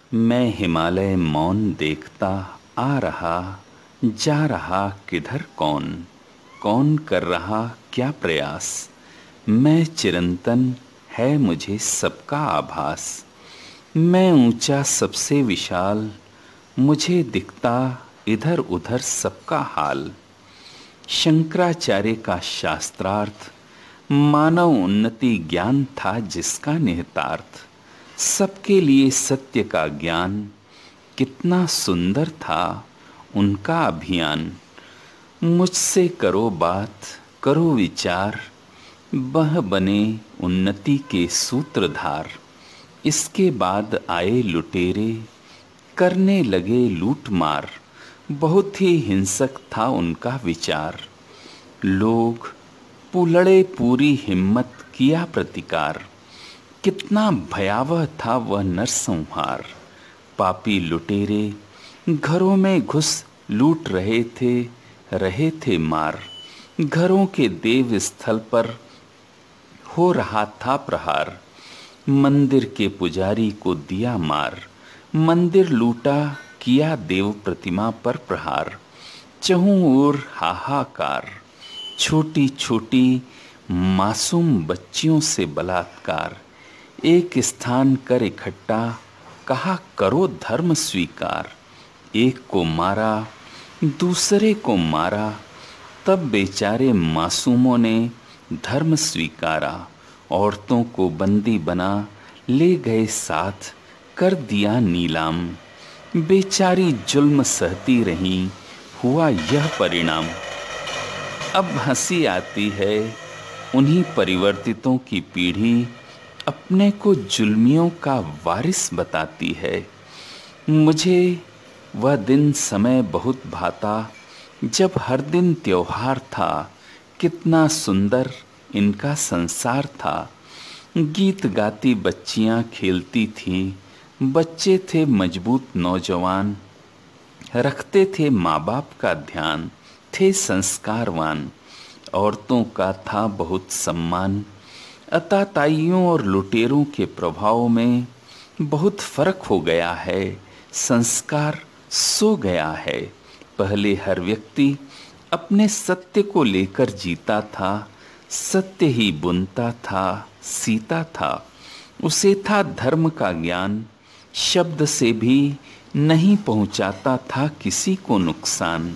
मैं हिमालय मौन देखता आ रहा, जा रहा किधर कौन, कौन कर रहा क्या प्रयास। मैं चिरंतन है मुझे सबका आभास। मैं ऊंचा सबसे विशाल, मुझे दिखता इधर उधर सबका हाल। शंकराचार्य का शास्त्रार्थ, मानव उन्नति ज्ञान था जिसका निहितार्थ। सबके लिए सत्य का ज्ञान, कितना सुंदर था उनका अभियान। मुझसे करो बात, करो विचार, वह बने उन्नति के सूत्रधार। इसके बाद आए लुटेरे, करने लगे लूट मार। बहुत ही हिंसक था उनका विचार। लोग पुलड़े पूरी हिम्मत किया प्रतिकार। कितना भयावह था वह नरसंहार। पापी लुटेरे घरों में घुस लूट रहे थे मार। घरों के देव स्थल पर हो रहा था प्रहार। मंदिर के पुजारी को दिया मार। मंदिर लूटा, किया देव प्रतिमा पर प्रहार। चहुं ओर हाहाकार, छोटी छोटी मासूम बच्चियों से बलात्कार। एक स्थान कर इकट्ठा, कहा करो धर्म स्वीकार। एक को मारा, दूसरे को मारा, तब बेचारे मासूमों ने धर्म स्वीकारा। औरतों को बंदी बना ले गए साथ, कर दिया नीलाम। बेचारी जुल्म सहती रहीं, हुआ यह परिणाम। अब हंसी आती है उन्हीं परिवर्तितों की पीढ़ी, अपने को जुल्मियों का वारिस बताती है। मुझे वह दिन समय बहुत भाता, जब हर दिन त्योहार था। कितना सुंदर इनका संसार था। गीत गाती बच्चियां खेलती थीं, बच्चे थे मजबूत नौजवान। रखते थे माँ बाप का ध्यान, थे संस्कारवान। औरतों का था बहुत सम्मान। अताताइयों और लुटेरों के प्रभाव में बहुत फर्क हो गया है। संस्कार सो गया है। पहले हर व्यक्ति अपने सत्य को लेकर जीता था। सत्य ही बुनता था, सीता था। उसे था धर्म का ज्ञान। शब्द से भी नहीं पहुंचाता था किसी को नुकसान।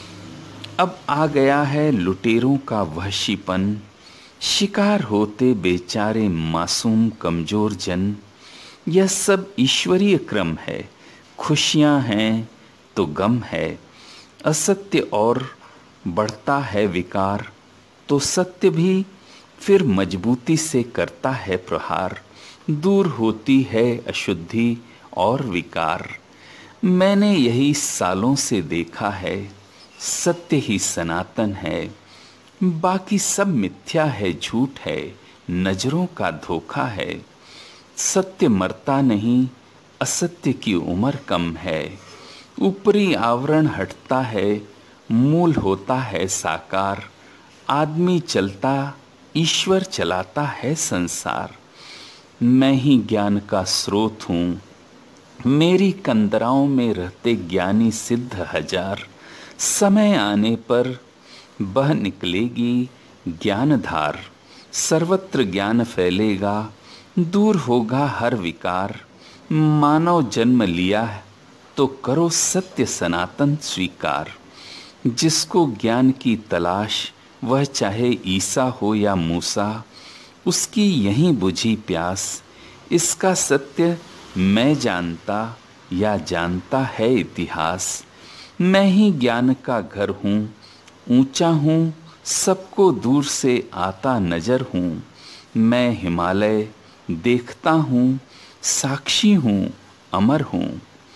अब आ गया है लुटेरों का वहशीपन। शिकार होते बेचारे मासूम कमजोर जन। यह सब ईश्वरीय क्रम है। खुशियां हैं तो गम है। असत्य और बढ़ता है विकार, तो सत्य भी फिर मजबूती से करता है प्रहार। दूर होती है अशुद्धि और विकार। मैंने यही सालों से देखा है। सत्य ही सनातन है, बाकी सब मिथ्या है, झूठ है, नजरों का धोखा है। सत्य मरता नहीं, असत्य की उम्र कम है। ऊपरी आवरण हटता है, मूल होता है साकार। आदमी चलता, ईश्वर चलाता है संसार। मैं ही ज्ञान का स्रोत हूँ, मेरी कंदराओं में रहते ज्ञानी सिद्ध हजार। समय आने पर बह निकलेगी ज्ञानधार। सर्वत्र ज्ञान फैलेगा, दूर होगा हर विकार। मानव जन्म लिया है तो करो सत्य सनातन स्वीकार। जिसको ज्ञान की तलाश, वह चाहे ईसा हो या मूसा, उसकी यहीं बुझी प्यास। इसका सत्य मैं जानता या जानता है इतिहास। मैं ही ज्ञान का घर हूँ, ऊंचा हूँ, सबको दूर से आता नजर हूँ। मैं हिमालय देखता हूँ, साक्षी हूँ, अमर हूँ।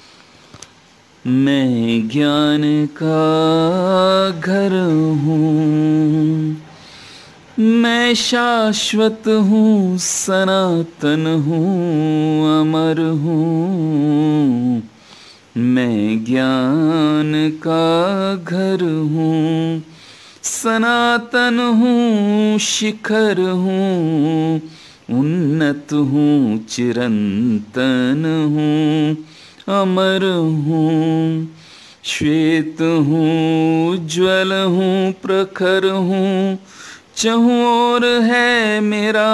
मैं ज्ञान का घर हूँ, मैं शाश्वत हूँ, सनातन हूँ, अमर हूँ। मैं ज्ञान का घर हूँ, सनातन हूँ, शिखर हूँ, उन्नत हूँ, चिरंतन हूँ। अमर हूँ, श्वेत हूँ, उज्ज्वल हूँ, प्रखर हूँ, चहुँ ओर है मेरा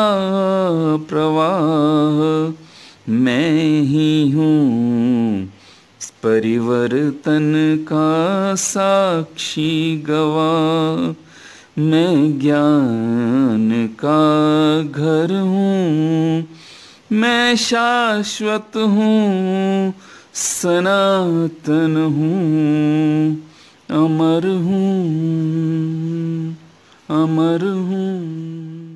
प्रवाह। मैं ही हूँ परिवर्तन का साक्षी गवाह। मैं ज्ञान का घर हूँ, मैं शाश्वत हूँ, सनातन हूँ, अमर हूँ, अमर हूँ।